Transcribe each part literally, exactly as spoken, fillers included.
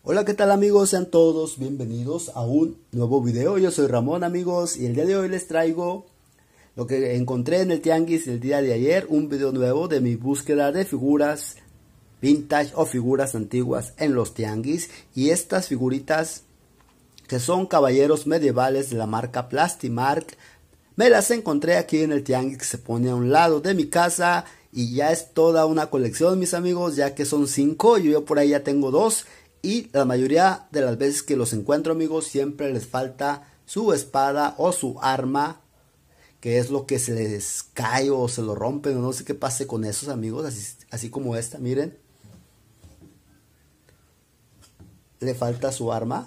Hola, ¿qué tal amigos? Sean todos bienvenidos a un nuevo video. Yo soy Ramón, amigos, y el día de hoy les traigo lo que encontré en el tianguis el día de ayer, un video nuevo de mi búsqueda de figuras vintage o figuras antiguas en los tianguis. Y estas figuritas que son caballeros medievales de la marca Plastimark, me las encontré aquí en el tianguis que se pone a un lado de mi casa. Y ya es toda una colección, mis amigos, ya que son cinco, yo por ahí ya tengo dos. Y la mayoría de las veces que los encuentro, amigos, siempre les falta su espada o su arma, que es lo que se les cae o se lo rompen, o no sé qué pase con esos, amigos, así, así como esta, miren. Le falta su arma.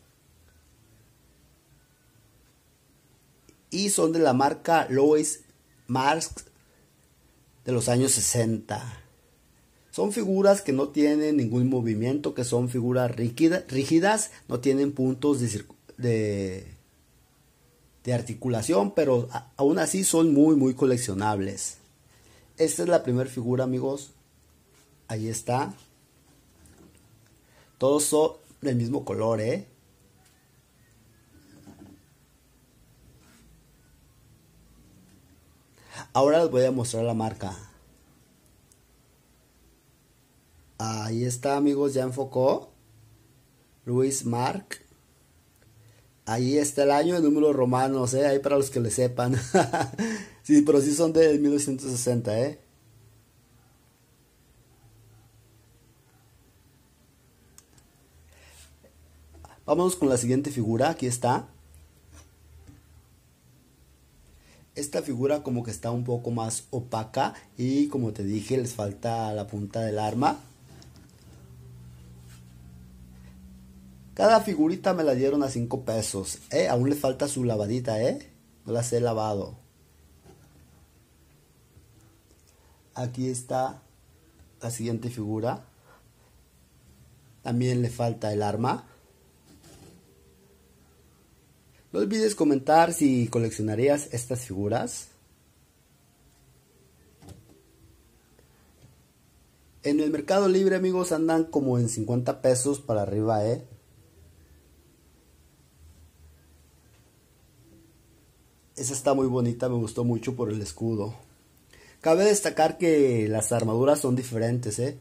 Y son de la marca Louis Marx de los años sesenta. Son figuras que no tienen ningún movimiento, que son figuras rígida, rígidas, no tienen puntos de, de, de articulación, pero a, aún así son muy, muy coleccionables. Esta es la primera figura, amigos. Ahí está. Todos son del mismo color, ¿eh? Ahora les voy a mostrar la marca. Ahí está, amigos, ya enfocó. Louis Marx. Ahí está el año, el número romanos, ¿eh? Ahí para los que le sepan. Sí, pero sí son de mil novecientos sesenta, ¿eh? Vámonos con la siguiente figura, aquí está. Esta figura como que está un poco más opaca y como te dije, les falta la punta del arma. Cada figurita me la dieron a cinco pesos. Eh, aún le falta su lavadita, eh. No las he lavado. Aquí está la siguiente figura. También le falta el arma. No olvides comentar si coleccionarías estas figuras. En el Mercado Libre, amigos, andan como en cincuenta pesos para arriba, eh. Esa está muy bonita, me gustó mucho por el escudo. Cabe destacar que las armaduras son diferentes, ¿eh?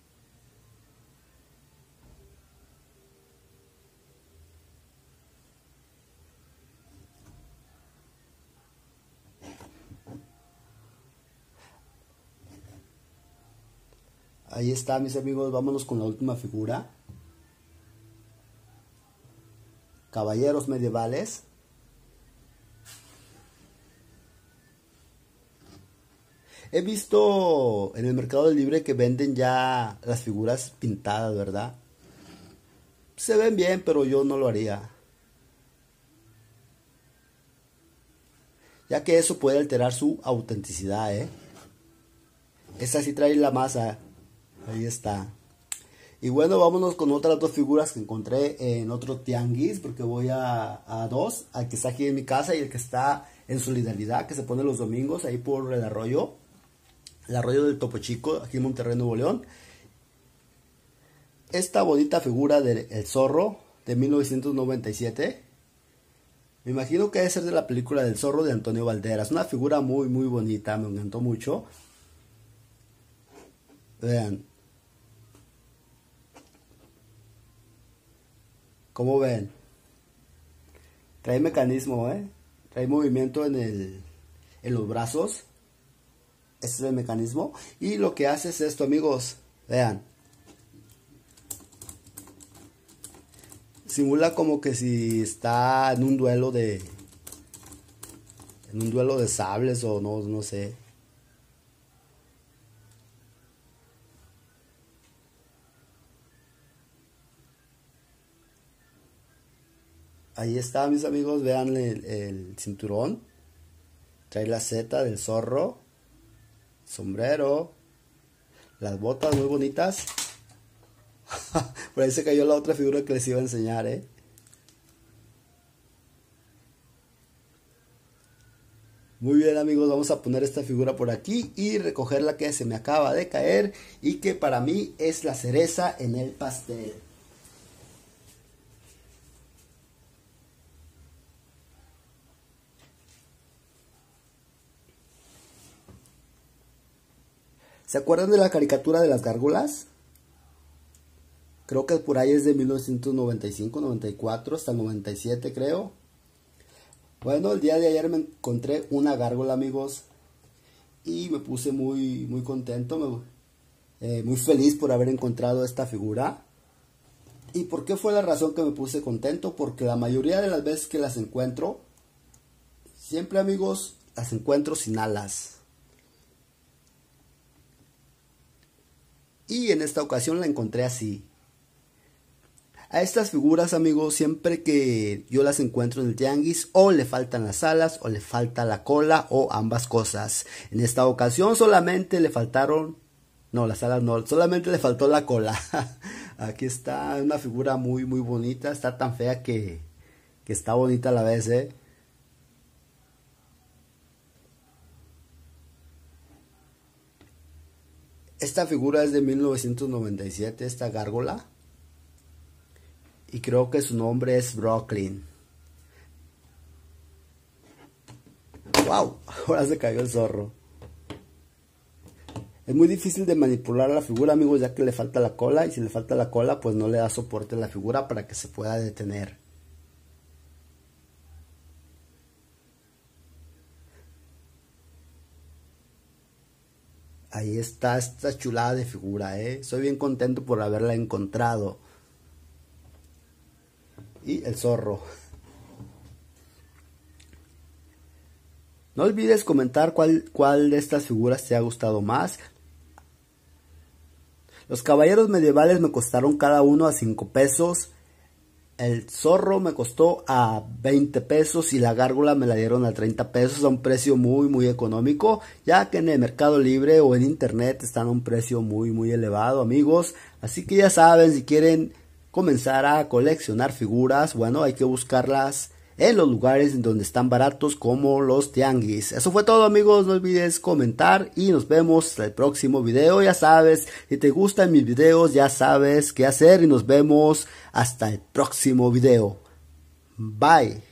Ahí está, mis amigos, vámonos con la última figura. Caballeros medievales. He visto en el Mercado Libre que venden ya las figuras pintadas, ¿verdad? Se ven bien, pero yo no lo haría. Ya que eso puede alterar su autenticidad, ¿eh? Esta sí trae la masa. Ahí está. Y bueno, vámonos con otras dos figuras que encontré en otro tianguis, porque voy a, a dos, al que está aquí en mi casa y el que está en Solidaridad, que se pone los domingos ahí por el arroyo. El arroyo del Topo Chico, aquí en Monterrey, Nuevo León. Esta bonita figura del El Zorro de mil novecientos noventa y siete. Me imagino que debe ser de la película del Zorro de Antonio Banderas. Una figura muy muy bonita, me encantó mucho. Vean. ¿Cómo ven? Trae mecanismo, ¿eh? Trae movimiento en, el, en los brazos. Este es el mecanismo. Y lo que hace es esto, amigos. Vean. Simula como que si está en un duelo de... En un duelo de sables o no, no sé. Ahí está, mis amigos. Vean el, el cinturón. Trae la seta del zorro. Sombrero. Las botas muy bonitas. Por ahí se cayó la otra figura que les iba a enseñar, ¿eh? Muy bien, amigos, vamos a poner esta figura por aquí y recoger la que se me acaba de caer y que para mí es la cereza en el pastel. ¿Se acuerdan de la caricatura de las gárgolas? Creo que por ahí es de mil novecientos noventa y cinco, noventa y cuatro, hasta el noventa y siete creo. Bueno, el día de ayer me encontré una gárgola, amigos. Y me puse muy, muy contento, me, eh, muy feliz por haber encontrado esta figura. ¿Y por qué fue la razón que me puse contento? Porque la mayoría de las veces que las encuentro, siempre, amigos, las encuentro sin alas. Y en esta ocasión la encontré así. A estas figuras, amigos, siempre que yo las encuentro en el tianguis, o le faltan las alas, o le falta la cola, o ambas cosas. En esta ocasión solamente le faltaron, no, las alas no, solamente le faltó la cola. Aquí está una figura muy, muy bonita, está tan fea que, que está bonita a la vez, ¿eh? Esta figura es de mil novecientos noventa y siete, esta gárgola. Y creo que su nombre es Brooklyn. ¡Wow! Ahora se cayó el zorro. Es muy difícil de manipular la figura, amigos, ya que le falta la cola. Y si le falta la cola, pues no le da soporte a la figura para que se pueda detener. Ahí está esta chulada de figura, ¿eh? Soy bien contento por haberla encontrado. Y el zorro. No olvides comentar cuál, cuál de estas figuras te ha gustado más. Los caballeros medievales me costaron cada uno a cinco pesos. El zorro me costó a veinte pesos y la gárgola me la dieron a treinta pesos, a un precio muy muy económico, ya que en el Mercado Libre o en internet están a un precio muy muy elevado, amigos. Así que ya saben, si quieren comenzar a coleccionar figuras, bueno, hay que buscarlas en los lugares donde están baratos, como los tianguis. Eso fue todo, amigos, no olvides comentar y nos vemos hasta el próximo video. Ya sabes, si te gustan mis videos, ya sabes qué hacer y nos vemos hasta el próximo video. Bye.